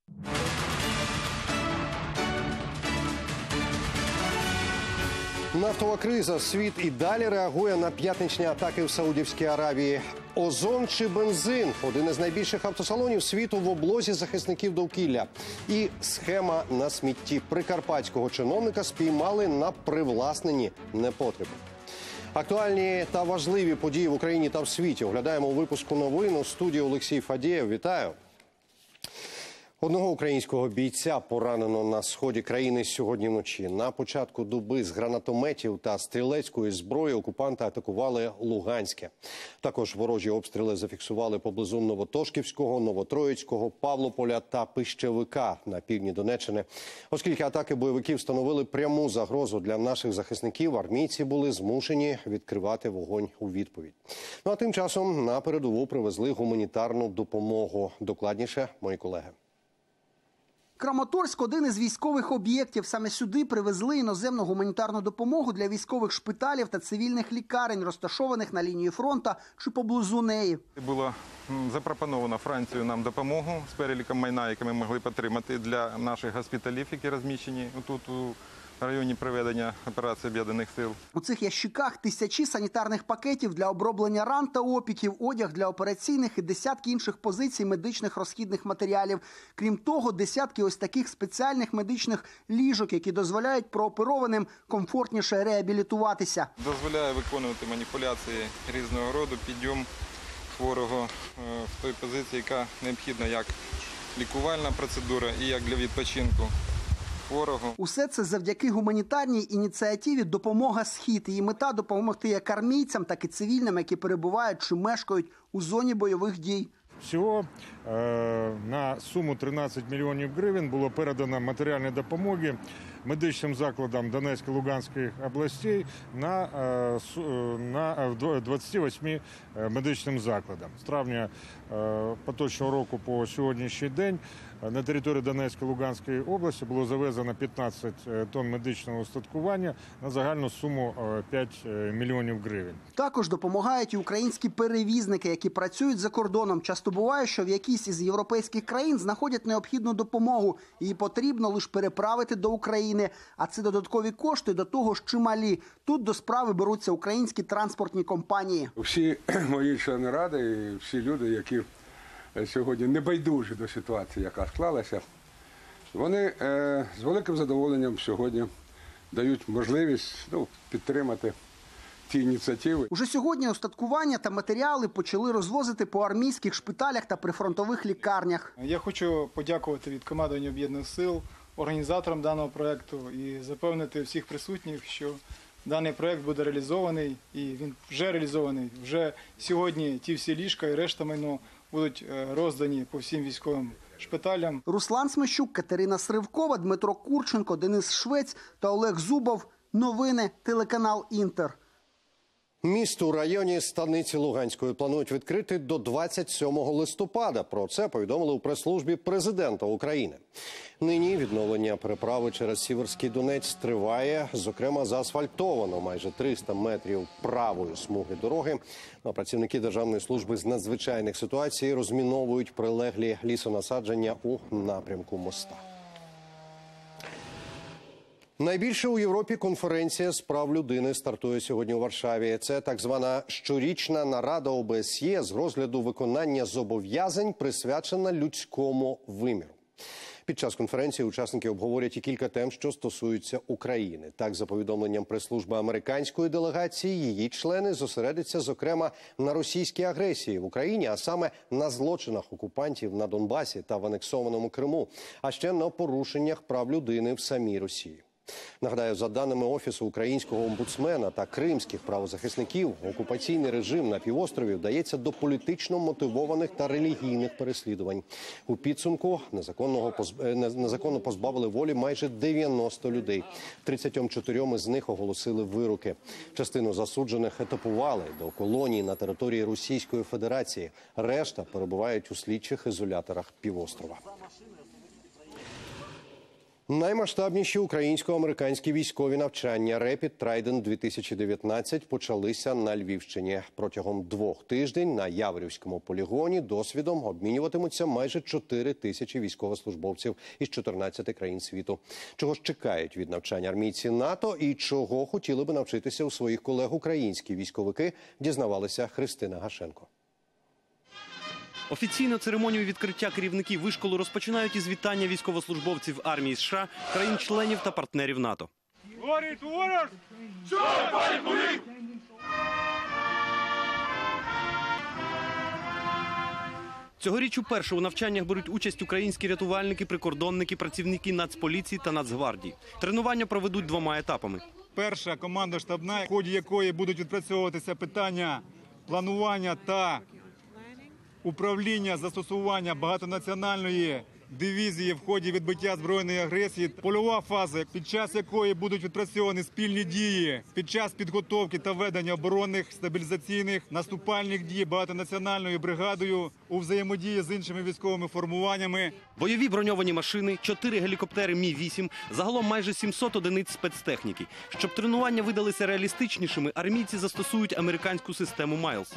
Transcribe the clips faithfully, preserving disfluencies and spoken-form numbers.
Нафтова криза. Світ і далі реагує на п'ятничні атаки в Саудівській Аравії. Озон чи бензин – один із найбільших автосалонів світу в облозі захисників довкілля. І схема на смітті. Прикарпатського чиновника спіймали на привласненні непотребу. Актуальні та важливі події в Україні та в світі оглядаємо у випуску новин. У студії Олексій Фадієв. Вітаю! Одного українського бійця поранено на сході країни сьогодні вночі. На початку доби з гранатометів та стрілецької зброї окупанти атакували Луганське. Також ворожі обстріли зафіксували поблизу Новотошківського, Новотроїцького, Павлополя та Пищевика на півдні Донеччини. Оскільки атаки бойовиків становили пряму загрозу для наших захисників, армійці були змушені відкривати вогонь у відповідь. Ну а тим часом на передову привезли гуманітарну допомогу. Докладніше мої колеги. Краматорськ – один із військових об'єктів. Саме сюди привезли іноземну гуманітарну допомогу для військових шпиталів та цивільних лікарень, розташованих на лінії фронту чи поблизу неї. Було запропоновано Францією нам допомогу з переліком майна, яке ми могли отримати для наших госпіталів, які розміщені тут у в районі проведення операції Об'єднаних сил. У цих ящиках тисячі санітарних пакетів для оброблення ран та опіків, одяг для операційних і десятки інших позицій медичних розхідних матеріалів. Крім того, десятки ось таких спеціальних медичних ліжок, які дозволяють прооперованим комфортніше реабілітуватися. Дозволяє виконувати маніпуляції різного роду, підйом хворого в той позиції, яка необхідна як лікувальна процедура і як для відпочинку. Хворого. Усе це завдяки гуманітарній ініціативі «Допомога Схід». Її мета – допомогти як армійцям, так і цивільним, які перебувають чи мешкають у зоні бойових дій. Всього е, на суму тринадцять мільйонів гривень було передано матеріальної допомоги медичним закладам Донецької, Луганської областей на, е, на двадцяти восьми медичним закладам. З травня е, поточного року по сьогоднішній день на території Донецької, Луганської області було завезено п'ятнадцять тонн медичного устаткування на загальну суму п'ять мільйонів гривень. Також допомагають і українські перевізники, які працюють за кордоном. Часто буває, що в якійсь із європейських країн знаходять необхідну допомогу. Її потрібно лише переправити до України. А це додаткові кошти, до того ж чималі. Тут до справи беруться українські транспортні компанії. Всі мої члени ради і всі люди, які сьогодні небайдужі до ситуації, яка склалася, вони е, з великим задоволенням сьогодні дають можливість ну, підтримати ті ініціативи. Уже сьогодні устаткування та матеріали почали розвозити по армійських шпиталях та прифронтових лікарнях. Я хочу подякувати від командування Об'єднаних сил організаторам даного проєкту і запевнити всіх присутніх, що даний проєкт буде реалізований, і він вже реалізований. Вже сьогодні ті всі ліжка і решта майно будуть роздані по всім військовим шпиталям. Руслан Смещук, Катерина Сривкова, Дмитро Курченко, Денис Швець та Олег Зубов. Новини, телеканал «Інтер». Місто у районі станиці Луганської планують відкрити до двадцять сьомого листопада. Про це повідомили у прес-службі президента України. Нині відновлення переправи через Сіверський Донець триває. Зокрема, заасфальтовано майже триста метрів правої смуги дороги. А працівники Державної служби з надзвичайних ситуацій розміновують прилеглі лісонасадження у напрямку моста. Найбільша у Європі конференція з прав людини стартує сьогодні у Варшаві. Це так звана щорічна нарада О Б С Є з розгляду виконання зобов'язань, присвячена людському виміру. Під час конференції учасники обговорять і кілька тем, що стосуються України. Так, за повідомленням прес-служби американської делегації, її члени зосередяться, зокрема, на російській агресії в Україні, а саме на злочинах окупантів на Донбасі та в анексованому Криму, а ще на порушеннях прав людини в самій Росії. Нагадаю, за даними Офісу українського омбудсмена та кримських правозахисників, окупаційний режим на півострові вдається до політично мотивованих та релігійних переслідувань. У підсумку незаконного позб... незаконно позбавили волі майже дев'яносто людей. тридцять чотири із них оголосили вироки. Частину засуджених етапували до колоній на території Російської Федерації. Решта перебувають у слідчих ізоляторах півострова. Наймасштабніші українсько-американські військові навчання Rapid Trident дві тисячі дев'ятнадцять почалися на Львівщині. Протягом двох тижнів на Яворівському полігоні досвідом обмінюватимуться майже чотири тисячі військовослужбовців із чотирнадцяти країн світу. Чого ж чекають від навчань армійці НАТО і чого хотіли би навчитися у своїх колег українські військовики, дізнавалася Христина Гашенко. Офіційну церемонію відкриття керівників вишколу розпочинають із вітання військовослужбовців армії США, країн-членів та партнерів НАТО. Цьогоріч уперше у навчаннях беруть участь українські рятувальники, прикордонники, працівники Нацполіції та Нацгвардії. Тренування проведуть двома етапами. Перша команда штабна, в ході якої будуть відпрацьовуватися питання планування та управління застосування багатонаціональної дивізії в ході відбиття збройної агресії. Польова фаза, під час якої будуть відпрацьовані спільні дії під час підготовки та ведення оборонних, стабілізаційних, наступальних дій багатонаціональною бригадою у взаємодії з іншими військовими формуваннями. Бойові броньовані машини, чотири гелікоптери Мі вісім, загалом майже сімсот одиниць спецтехніки. Щоб тренування видалися реалістичнішими, армійці застосують американську систему Майлз.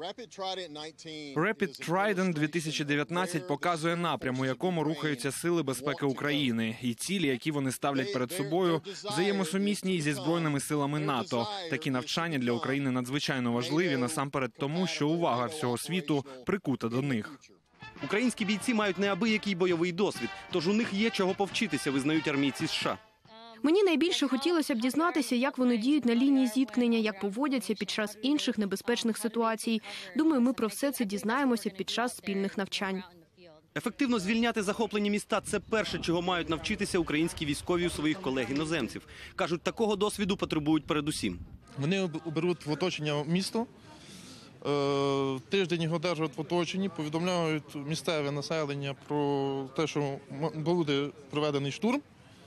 Rapid Trident дві тисячі дев'ятнадцять показує напрям, у якому рухаються сили безпеки України, і цілі, які вони ставлять перед собою, взаємосумісні зі Збройними силами НАТО. Такі навчання для України надзвичайно важливі, насамперед тому, що увага всього світу прикута до них. Українські бійці мають неабиякий бойовий досвід, тож у них є чого повчитися, визнають армійці США. Мені найбільше хотілося б дізнатися, як вони діють на лінії зіткнення, як поводяться під час інших небезпечних ситуацій. Думаю, ми про все це дізнаємося під час спільних навчань. Ефективно звільняти захоплені міста – це перше, чого мають навчитися українські військові у своїх колег-іноземців. Кажуть, такого досвіду потребують передусім. Вони беруть в оточення місто, тиждень їх одержують в оточенні, повідомляють місцеве населення про те, що буде проведений штурм.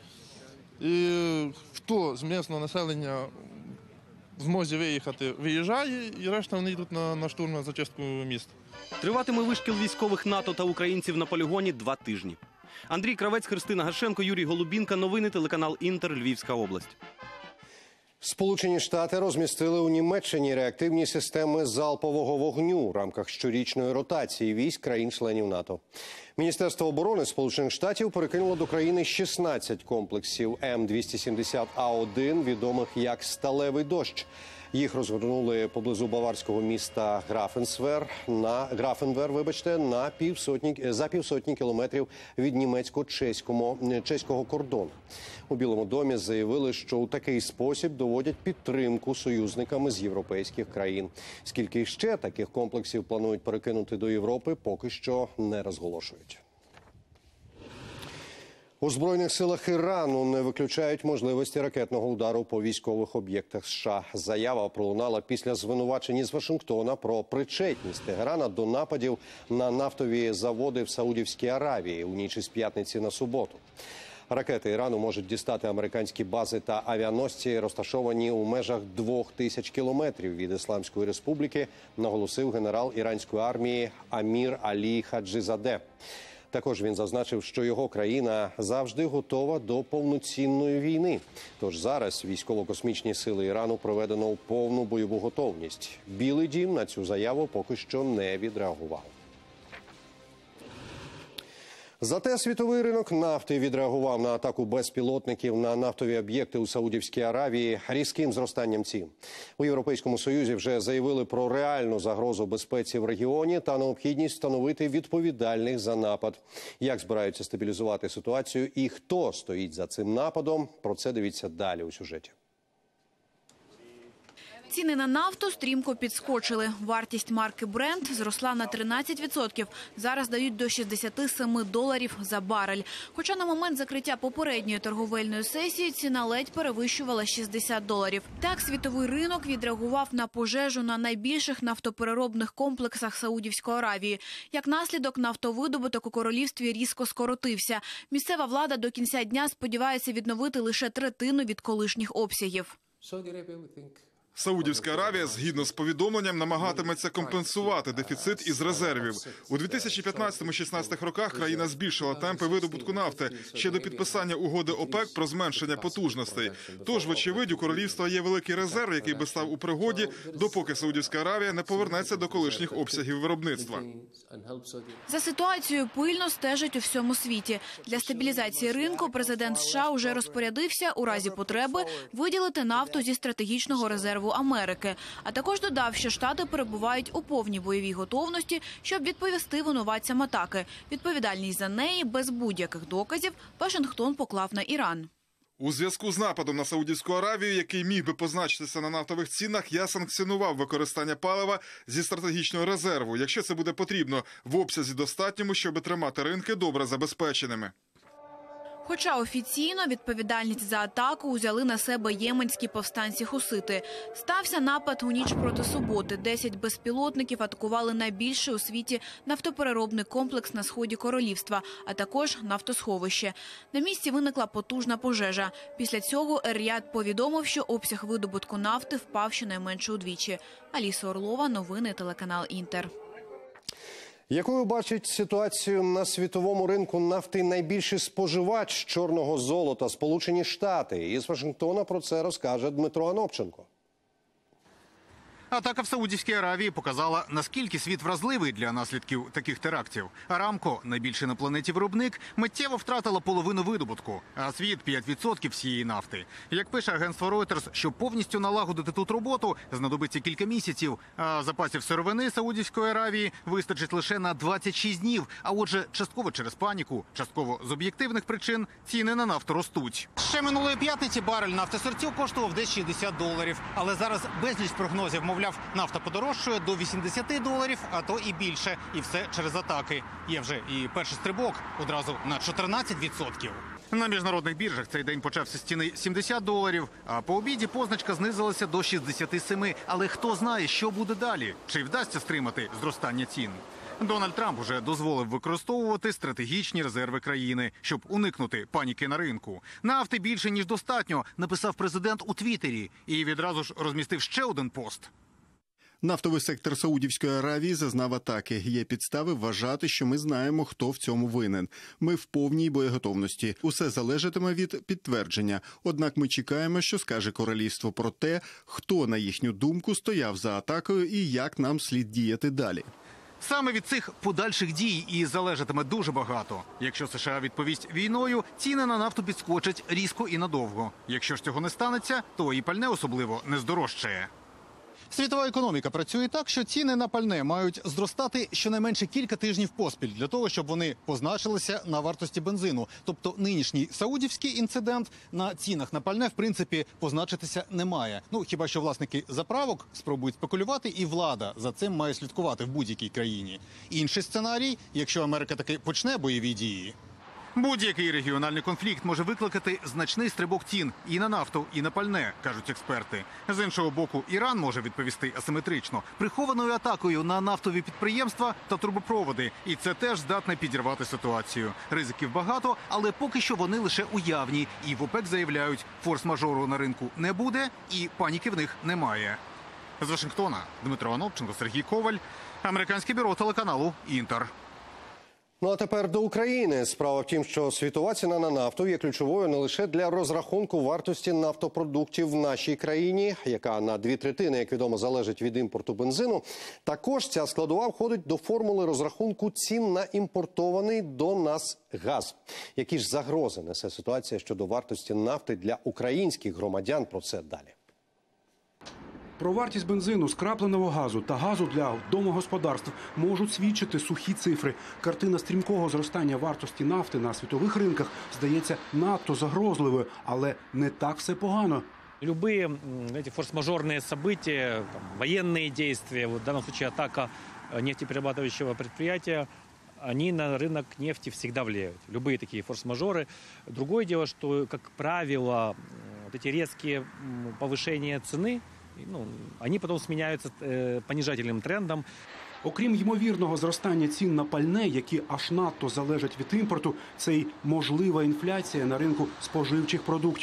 І хто з місцевого населення в змозі виїхати, виїжджає, і решта вони йдуть на, на штурм, на зачистку міст. Триватиме вишкіл військових НАТО та українців на полігоні два тижні. Андрій Кравець, Христина Гашенко, Юрій Голубінка. Новини, телеканал «Інтер», Львівська область. Сполучені Штати розмістили у Німеччині реактивні системи залпового вогню у рамках щорічної ротації військ країн-членів НАТО. Міністерство оборони Сполучених Штатів перекинуло до країни шістнадцять комплексів М двісті сімдесят А один, відомих як «Сталевий дощ». Їх розгорнули поблизу баварського міста Графенсвер на Графенвер, вибачте, на півсотні за півсотні кілометрів від німецько-чеського чеського кордону. У Білому домі заявили, що у такий спосіб доводять підтримку союзниками з європейських країн. Скільки ще таких комплексів планують перекинути до Європи, поки що не розголошують. У Збройних силах Ірану не виключають можливості ракетного удару по військових об'єктах США. Заява пролунала після звинувачень із Вашингтона про причетність Тегерана до нападів на нафтові заводи в Саудівській Аравії у ніч із п'ятниці на суботу. Ракети Ірану можуть дістати американські бази та авіаносці, розташовані у межах двох тисяч кілометрів від Ісламської Республіки, наголосив генерал іранської армії Амір Алі Хаджизаде. Також він зазначив, що його країна завжди готова до повноцінної війни. Тож зараз військово-космічні сили Ірану проведено у повну бойову готовність. Білий дім на цю заяву поки що не відреагував. Зате світовий ринок нафти відреагував на атаку безпілотників на нафтові об'єкти у Саудівській Аравії різким зростанням цін. У Європейському Союзі вже заявили про реальну загрозу безпеці в регіоні та необхідність встановити відповідальних за напад. Як збираються стабілізувати ситуацію і хто стоїть за цим нападом, про це дивіться далі у сюжеті. Ціни на нафту стрімко підскочили. Вартість марки Brent зросла на тринадцять відсотків. Зараз дають до шістдесят сім доларів за барель. Хоча на момент закриття попередньої торговельної сесії ціна ледь перевищувала шістдесят доларів. Так, світовий ринок відреагував на пожежу на найбільших нафтопереробних комплексах Саудівської Аравії. Як наслідок, нафтовидобуток у королівстві різко скоротився. Місцева влада до кінця дня сподівається відновити лише третину від колишніх обсягів. Саудівська Аравія, згідно з повідомленням, намагатиметься компенсувати дефіцит із резервів. У дві тисячі п'ятнадцятому - шістнадцятому роках країна збільшила темпи видобутку нафти ще до підписання угоди ОПЕК про зменшення потужностей. Тож, вочевидь, у королівства є великий резерв, який би став у пригоді, допоки Саудівська Аравія не повернеться до колишніх обсягів виробництва. За ситуацією пильно стежать у всьому світі. Для стабілізації ринку президент США уже розпорядився у разі потреби виділити нафту зі стратегічного резерву Америки. А також додав, що Штати перебувають у повній бойовій готовності, щоб відповісти винуватцям атаки. Відповідальність за неї без будь-яких доказів Вашингтон поклав на Іран. У зв'язку з нападом на Саудівську Аравію, який міг би позначитися на нафтових цінах, я санкціонував використання палива зі стратегічного резерву, якщо це буде потрібно, в обсязі достатньому, щоб тримати ринки добре забезпеченими. Хоча офіційно відповідальність за атаку узяли на себе єменські повстанці-хусити. Стався напад у ніч проти суботи. Десять безпілотників атакували найбільший у світі нафтопереробний комплекс на сході королівства, а також нафтосховище. На місці виникла потужна пожежа. Після цього Ер-Рияд повідомив, що обсяг видобутку нафти впав щонайменше удвічі. Аліса Орлова, новини, телеканал «Інтер». Якою бачить ситуацію на світовому ринку нафти найбільший споживач чорного золота – Сполучені Штати? Із Вашингтона про це розкаже Дмитро Анопченко. Атака в Саудівській Аравії показала, наскільки світ вразливий для наслідків таких терактів. Арамко, найбільший на планеті виробник, миттєво втратила половину видобутку, а світ – п'ять відсотків всієї нафти. Як пише агентство Reuters, щоб повністю налагодити тут роботу, знадобиться кілька місяців, а запасів сировини Саудівської Аравії вистачить лише на двадцять шість днів. А отже, частково через паніку, частково з об'єктивних причин ціни на нафту ростуть. Ще минулої п'ятниці барель нафтосирцю коштував десь шістдесят доларів, але зараз безліч прогнозів, мовляв, нафта подорожчає до вісімдесят доларів, а то і більше. І все через атаки. Є вже і перший стрибок одразу на чотирнадцять відсотків. На міжнародних біржах цей день почався з ціни сімдесят доларів, а по обіді позначка знизилася до шістдесят сім. Але хто знає, що буде далі? Чи вдасться стримати зростання цін? Дональд Трамп уже дозволив використовувати стратегічні резерви країни, щоб уникнути паніки на ринку. Нафти більше, ніж достатньо, написав президент у Твіттері і відразу ж розмістив ще один пост. Нафтовий сектор Саудівської Аравії зазнав атаки. Є підстави вважати, що ми знаємо, хто в цьому винен. Ми в повній боєготовності. Усе залежатиме від підтвердження. Однак ми чекаємо, що скаже королівство про те, хто, на їхню думку, стояв за атакою і як нам слід діяти далі. Саме від цих подальших дій і залежатиме дуже багато. Якщо США відповість війною, ціни на нафту підскочать різко і надовго. Якщо ж цього не станеться, то і пальне особливо не здорожчає. Світова економіка працює так, що ціни на пальне мають зростати щонайменше кілька тижнів поспіль, для того, щоб вони позначилися на вартості бензину. Тобто нинішній саудівський інцидент на цінах на пальне, в принципі, позначитися не має. Ну, хіба що власники заправок спробують спекулювати, і влада за цим має слідкувати в будь-якій країні. Інший сценарій, якщо Америка таки почне бойові дії. Будь-який регіональний конфлікт може викликати значний стрибок цін і на нафту, і на пальне, кажуть експерти. З іншого боку, Іран може відповісти асиметрично, прихованою атакою на нафтові підприємства та трубопроводи. І це теж здатне підірвати ситуацію. Ризиків багато, але поки що вони лише уявні. І в ОПЕК заявляють, форс-мажору на ринку не буде і паніки в них немає. З Вашингтона Дмитро Анопченко, Сергій Коваль, американське бюро телеканалу «Інтер». Ну а тепер до України. Справа в тім, що світова ціна на нафту є ключовою не лише для розрахунку вартості нафтопродуктів в нашій країні, яка на дві третини, як відомо, залежить від імпорту бензину. Також ця складова входить до формули розрахунку цін на імпортований до нас газ. Які ж загрози несе ситуація щодо вартості нафти для українських громадян? Про це далі. Про вартість бензину, скрапленого газу та газу для домогосподарств можуть свідчити сухі цифри. Картина стрімкого зростання вартості нафти на світових ринках здається надто загрозливою, але не так все погано. Любые эти форс-мажорные события, там, военные действия, вот в данном случае атака нефтеперерабатывающего предприятия, они на рынок нефти всегда влияют. Любые такие форс-мажоры. Другое дело, что, как правило, вот эти резкие повышения цены, ну, вони потім зміняються понижательним трендом. Окрім ймовірного зростання цін на пальне, які аж надто залежать від імпорту, це й можлива інфляція на ринку споживчих продуктів.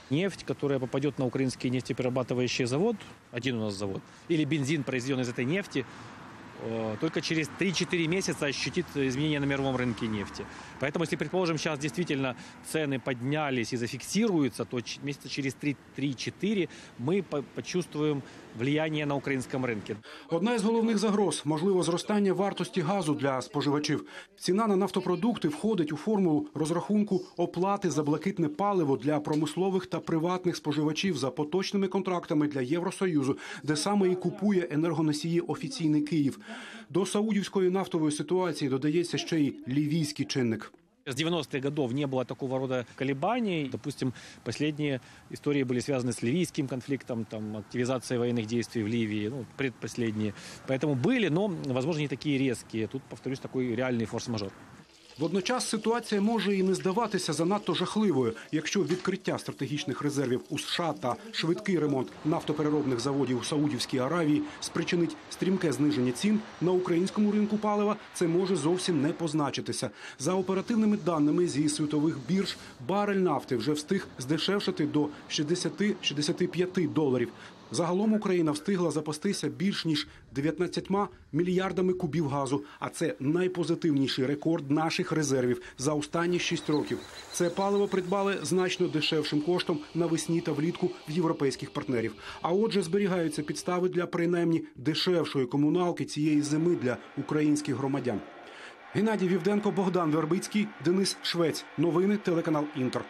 Нефть, которая попадет на украинский нефтеперерабатывающий завод, один у нас завод, или бензин, произведенный из этой нефти, только через три-четыре месяца ощутит изменения на мировом рынке нефти. Поэтому, если, предположим, сейчас действительно цены поднялись и зафиксируются, то месяца через три-четыре мы почувствуем влияние на українському ринку. Одна із головних загроз – можливо зростання вартості газу для споживачів. Ціна на нафтопродукти входить у формулу розрахунку оплати за блакитне паливо для промислових та приватних споживачів за поточними контрактами для Євросоюзу, де саме і купує енергоносії офіційний Київ. До саудівської нафтової ситуації додається ще й лівійський чинник. С девяностых годов не было такого рода колебаний. Допустим, последние истории были связаны с ливийским конфликтом, там, активизацией военных действий в Ливии, ну, предпоследние. Поэтому были, но, возможно, не такие резкие. Тут, повторюсь, такой реальный форс-мажор. Водночас ситуація може і не здаватися занадто жахливою, якщо відкриття стратегічних резервів у США та швидкий ремонт нафтопереробних заводів у Саудівській Аравії спричинить стрімке зниження цін на українському ринку палива, це може зовсім не позначитися. За оперативними даними зі світових бірж, барель нафти вже встиг здешевшати до шістдесят-шістдесят п'ять доларів. Загалом Україна встигла запастися більш ніж дев'ятнадцятьма мільярдами кубів газу, а це найпозитивніший рекорд наших резервів за останні шість років. Це паливо придбали значно дешевшим коштом навесні та влітку в європейських партнерів. А отже, зберігаються підстави для принаймні дешевшої комуналки цієї зими для українських громадян. Геннадій Вівденко, Богдан Вербицький, Денис Швець. Новини, телеканал «Інтер».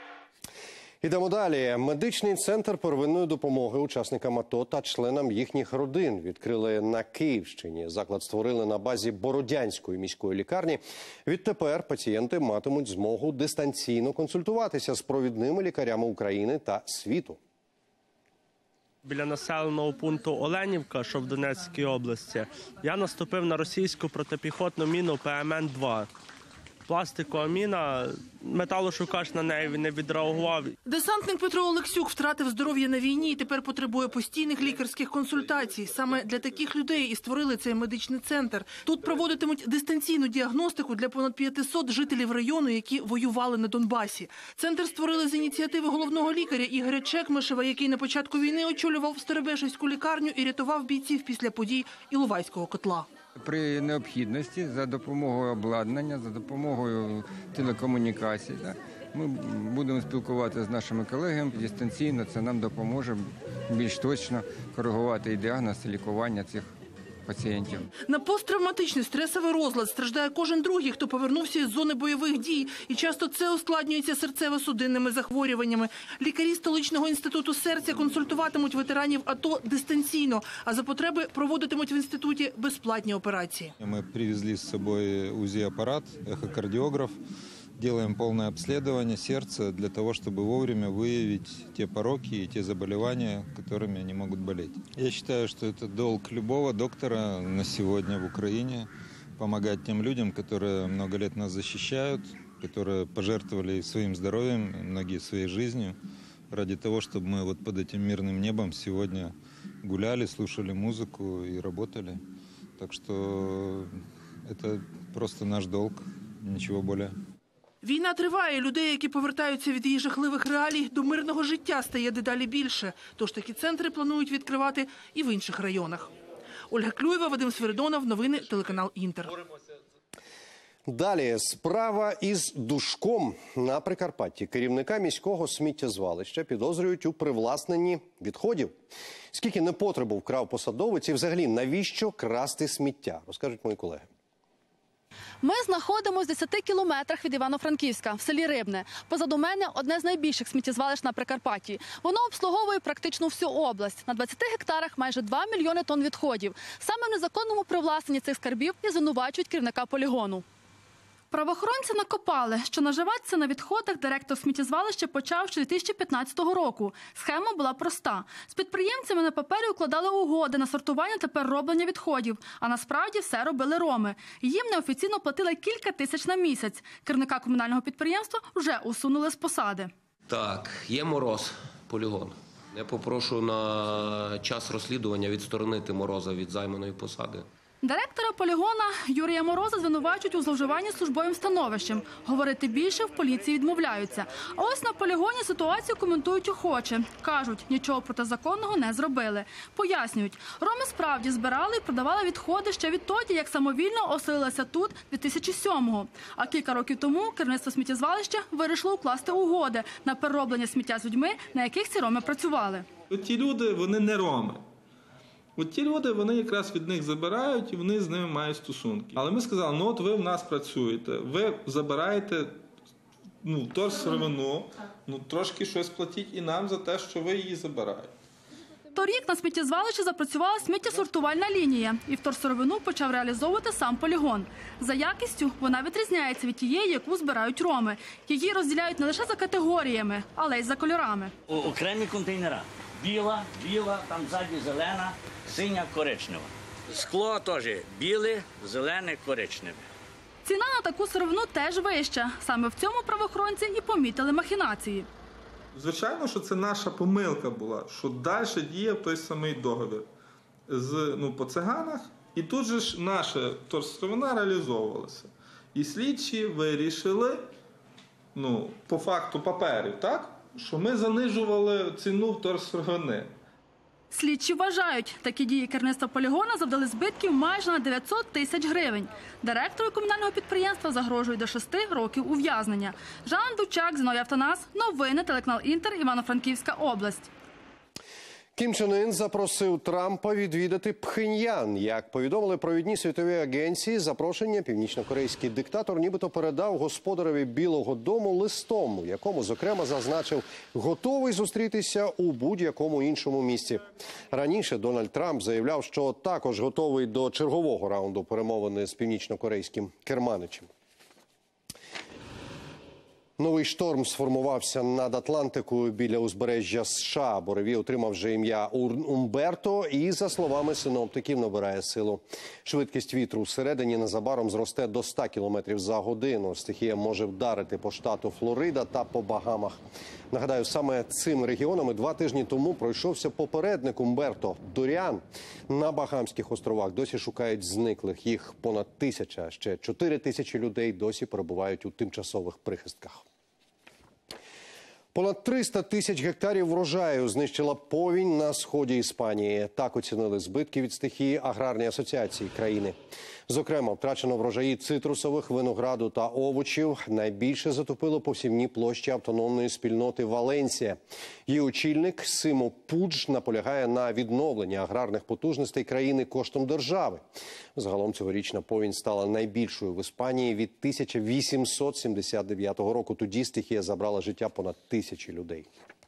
Ідемо далі. Медичний центр первинної допомоги учасникам АТО та членам їхніх родин відкрили на Київщині. Заклад створили на базі Бородянської міської лікарні. Відтепер пацієнти матимуть змогу дистанційно консультуватися з провідними лікарями України та світу. Біля населеного пункту Оленівка, що в Донецькій області, я наступив на російську протипіхотну міну Пе Ем Ен два. Пластикова міна, металошукач на неї не відреагував. Десантник Петро Олексюк втратив здоров'я на війні і тепер потребує постійних лікарських консультацій. Саме для таких людей і створили цей медичний центр. Тут проводитимуть дистанційну діагностику для понад п'ятисот жителів району, які воювали на Донбасі. Центр створили з ініціативи головного лікаря Ігоря Чекмишева, який на початку війни очолював Старобешівську лікарню і рятував бійців після подій Іловайського котла. При необхідності, за допомогою обладнання, за допомогою телекомунікацій, ми будемо спілкуватися з нашими колегами дистанційно. Це нам допоможе більш точно коригувати і діагноз, і лікування цих пацієнтів. На посттравматичний стресовий розлад страждає кожен другий, хто повернувся із зони бойових дій. І часто це ускладнюється серцево-судинними захворюваннями. Лікарі столичного інституту серця консультуватимуть ветеранів АТО дистанційно, а за потреби проводитимуть в інституті безплатні операції. Ми привезли з собою УЗИ-апарат, ехокардіограф. Делаем полное обследование сердца для того, чтобы вовремя выявить те пороки и те заболевания, которыми они могут болеть. Я считаю, что это долг любого доктора на сегодня в Украине помогать тем людям, которые много лет нас защищают, которые пожертвовали своим здоровьем, многие своей жизнью, ради того, чтобы мы вот под этим мирным небом сегодня гуляли, слушали музыку и работали. Так что это просто наш долг, ничего более. Війна триває, людей, які повертаються від її жахливих реалій, до мирного життя стає дедалі більше. Тож такі центри планують відкривати і в інших районах. Ольга Клюєва, Вадим Свиридонов, новини, телеканал «Інтер». Далі справа із душком на Прикарпатті. Керівника міського сміттєзвалища підозрюють у привласненні відходів. Скільки непотребу вкрав посадовець і взагалі навіщо красти сміття, розкажуть мої колеги. Ми знаходимося в десяти кілометрах від Івано-Франківська, в селі Рибне. Позаду мене одне з найбільших сміттєзвалищ на Прикарпатті. Воно обслуговує практично всю область. На двадцяти гектарах майже два мільйони тонн відходів. Саме в незаконному привласненні цих скарбів і звинувачують керівника полігону. Правоохоронці накопали, що наживатися на відходах директор сміттєзвалища почав ще дві тисячі п'ятнадцятого року. Схема була проста. З підприємцями на папері укладали угоди на сортування та перероблення відходів. А насправді все робили роми. Їм неофіційно платили кілька тисяч на місяць. Керівника комунального підприємства вже усунули з посади. Так, є Мороз, полігон. Я попрошу на час розслідування відсторонити Мороза від займаної посади. Директора полігона Юрія Мороза звинувачують у зловживанні службовим становищем. Говорити більше в поліції відмовляються. А ось на полігоні ситуацію коментують охоче. Кажуть, нічого протизаконного не зробили. Пояснюють, роми справді збирали і продавали відходи ще відтоді, як самовільно оселилися тут дві тисячі сьомого. А кілька років тому керівництво сміттєзвалища вирішило укласти угоди на перероблення сміття з людьми, на яких ці роми працювали. Ті люди, вони не роми. От ті люди, вони якраз від них забирають і вони з ними мають стосунки. Але ми сказали, ну от ви в нас працюєте, ви забираєте ну, торсировину, ну трошки щось платіть і нам за те, що ви її забираєте. Торік на сміттєзвалищі запрацювала сміттєсортувальна лінія, і вторсировину почав реалізовувати сам полігон. За якістю вона відрізняється від тієї, яку збирають роми. Її розділяють не лише за категоріями, але й за кольорами. Окремі контейнери. Біла, біла, там ззаді зелена, синя, коричнева. Скло теж біле, зелене, коричневе. Ціна на таку сировину теж вища. Саме в цьому правоохоронці і помітили махінації. Звичайно, що це наша помилка була, що далі діяв той самий договір з, ну, по циганах, і тут же ж наша торсировина реалізовувалася. І слідчі вирішили, ну, по факту паперів, так, що ми занижували ціну вторсировини. Слідчі вважають, такі дії керівництва полігона завдали збитків майже на дев'ятсот тисяч гривень. Директору комунального підприємства загрожує до шести років ув'язнення. Жанна Дучак, Зіновій Автонас, новини, телеканал Інтер, Івано-Франківська область. Кім Чен Ін запросив Трампа відвідати Пхеньян. Як повідомили провідні світові агенції, запрошення північнокорейський диктатор нібито передав господареві Білого дому листом, у якому, зокрема, зазначив, готовий зустрітися у будь-якому іншому місці. Раніше Дональд Трамп заявляв, що також готовий до чергового раунду перемовини з північнокорейським керманичем. Новий шторм сформувався над Атлантикою біля узбережжя США. Буревій отримав вже ім'я Умберто і, за словами синоптиків, набирає силу. Швидкість вітру всередині незабаром зросте до ста кілометрів за годину. Стихія може вдарити по штату Флорида та по Багамах. Нагадаю, саме цими регіонами два тижні тому пройшовся попередник Умберто – Доріан. На Багамських островах досі шукають зниклих. Їх понад тисяча, ще чотири тисячі людей досі перебувають у тимчасових прихистках. Понад триста тисяч гектарів врожаю знищила повінь на сході Іспанії. Так оцінили збитки від стихії аграрні асоціації країни. Зокрема, втрачено врожаї цитрусових, винограду та овочів. Найбільше затопило посівні площі автономної спільноти Валенсія. Її очільник Симо Пудж наполягає на відновленні аграрних потужностей країни коштом держави. Загалом цьогорічна повінь стала найбільшою в Іспанії від тисяча вісімсот сімдесят дев'ятого року. Тоді стихія забрала життя понад тисячі людей.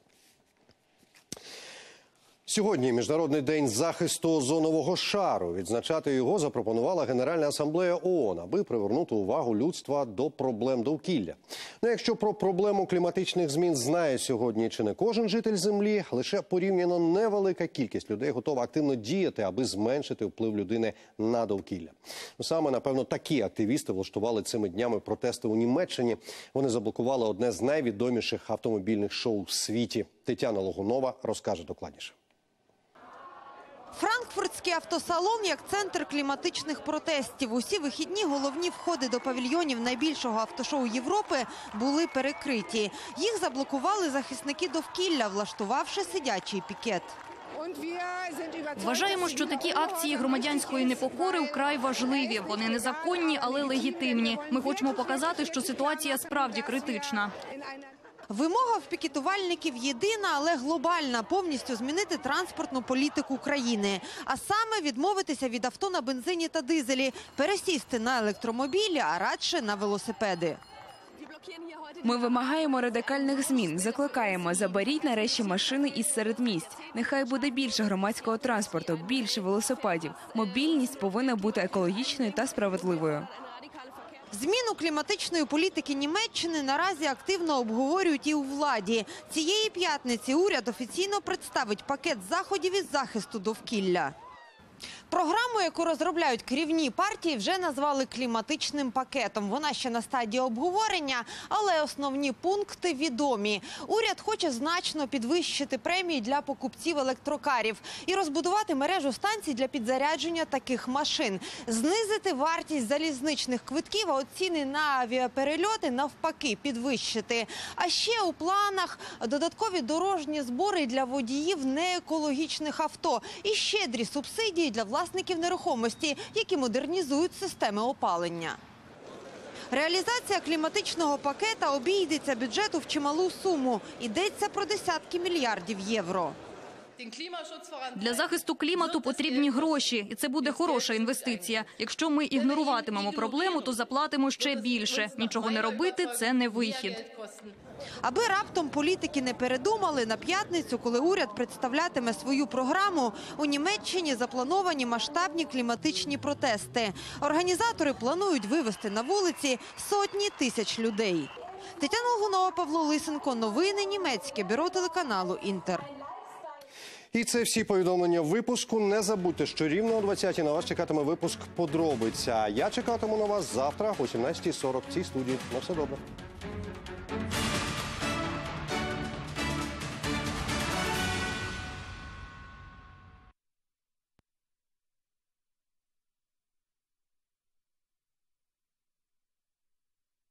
Сьогодні Міжнародний день захисту озонового шару. Відзначати його запропонувала Генеральна асамблея ООН, аби привернути увагу людства до проблем довкілля. Ну, якщо про проблему кліматичних змін знає сьогодні чи не кожен житель Землі, лише порівняно невелика кількість людей готова активно діяти, аби зменшити вплив людини на довкілля. Саме, напевно, такі активісти влаштували цими днями протести у Німеччині. Вони заблокували одне з найвідоміших автомобільних шоу в світі. Тетяна Логунова розкаже докладніше. Франкфуртський автосалон як центр кліматичних протестів. Усі вихідні головні входи до павільйонів найбільшого автошоу Європи були перекриті. Їх заблокували захисники довкілля, влаштувавши сидячий пікет. Вважаємо, що такі акції громадянської непокори вкрай важливі. Вони незаконні, але легітимні. Ми хочемо показати, що ситуація справді критична. Вимога в пікетувальників єдина, але глобальна – повністю змінити транспортну політику країни. А саме відмовитися від авто на бензині та дизелі, пересісти на електромобілі, а радше на велосипеди. Ми вимагаємо радикальних змін, закликаємо, заберіть нарешті машини із середмість. Нехай буде більше громадського транспорту, більше велосипедів. Мобільність повинна бути екологічною та справедливою. Зміну кліматичної політики Німеччини наразі активно обговорюють і у владі. Цієї п'ятниці уряд офіційно представить пакет заходів із захисту довкілля. Програму, яку розробляють керівні партії, вже назвали кліматичним пакетом. Вона ще на стадії обговорення, але основні пункти відомі. Уряд хоче значно підвищити премії для покупців електрокарів і розбудувати мережу станцій для підзарядження таких машин. Знизити вартість залізничних квитків, а от ціни на авіаперельоти навпаки підвищити. А ще у планах додаткові дорожні збори для водіїв неекологічних авто і щедрі субсидії для власників нерухомості, які модернізують системи опалення. Реалізація кліматичного пакета обійдеться бюджету в чималу суму. Йдеться про десятки мільярдів євро. Для захисту клімату потрібні гроші, і це буде хороша інвестиція. Якщо ми ігноруватимемо проблему, то заплатимо ще більше. Нічого не робити – це не вихід. Аби раптом політики не передумали, на п'ятницю, коли уряд представлятиме свою програму, у Німеччині заплановані масштабні кліматичні протести. Організатори планують вивести на вулиці сотні тисяч людей. Тетяна Логунова, Павло Лисенко. Новини німецьке бюро телеканалу «Інтер». І це всі повідомлення випуску. Не забудьте, що рівно о двадцятій на вас чекатиме випуск «Подробиця». Я чекатиму на вас завтра о сімнадцятій сорок в цій студії. На все добре.